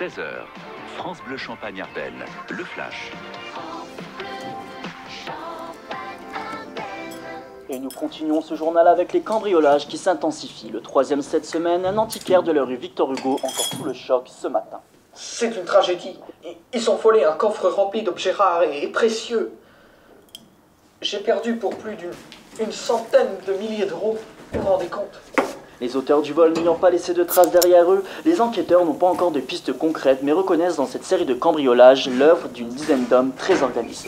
16 h, France Bleu Champagne-Ardenne, le Flash. Et nous continuons ce journal avec les cambriolages qui s'intensifient. Le troisième cette semaine, un antiquaire de la rue Victor Hugo, encore sous le choc ce matin. C'est une tragédie. Ils ont volé un coffre rempli d'objets rares et précieux. J'ai perdu pour plus d'une centaine de milliers d'euros. Vous vous rendez compte ? Les auteurs du vol n'ayant pas laissé de traces derrière eux, les enquêteurs n'ont pas encore de pistes concrètes, mais reconnaissent dans cette série de cambriolages l'œuvre d'une dizaine d'hommes très organisés.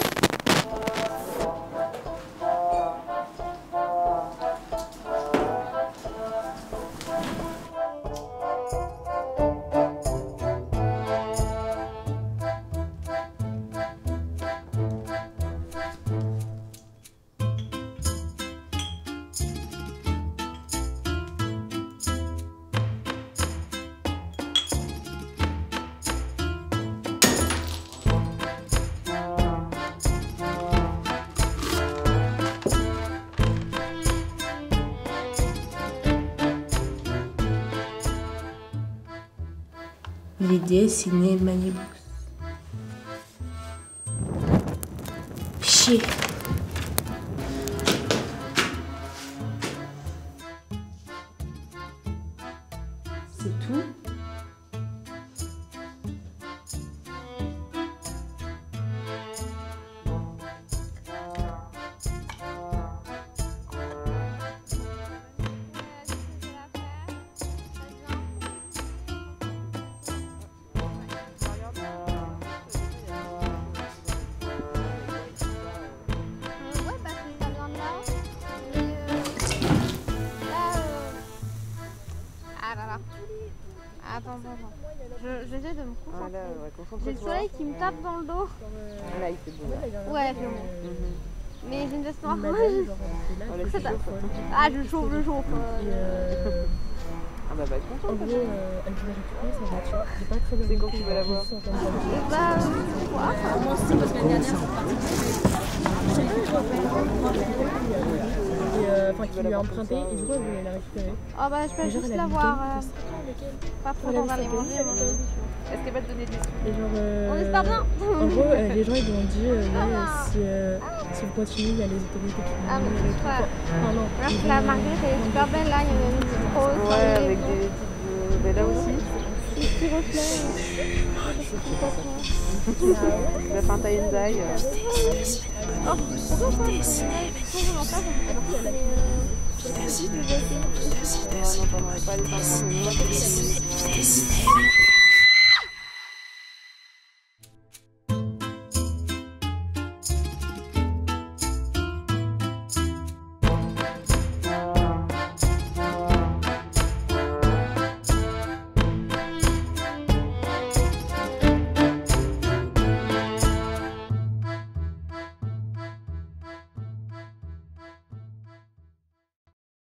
L'idée, c'est né Manibus. Chier. C'est tout. Attends. J'essaie de me concentrer. J'ai le soleil qui me tape dans le dos. Là, il fait beau. Ouais, c'est bon. Mais j'ai une veste noire. Ah, je chauffe. Ah bah, va être content. En gros, elle devait récupérer sa voiture. J'ai pas très bien. C'est quand tu vas la voir? Bah, moi aussi, parce que l'année dernière, c'est parti. Je sais plus, enfin, qui lui a emprunté, et du coup, elle voulait la récupérer. Ah bah, je peux juste la voir. Pas trop dans les manger. Est-ce qu'elle va te donner des sous? Et genre, On espère bien. En gros, les gens, ils lui ont dit, si vous continuez, il y a les autorités qui vont venir et tout. Ah non. Alors que la Marguerite, elle est super belle là, il y a une petite rose. Ouais, avec des petites... Mais là aussi. Des petits reflets. La pinte à Enzai. Oh, pourquoi pas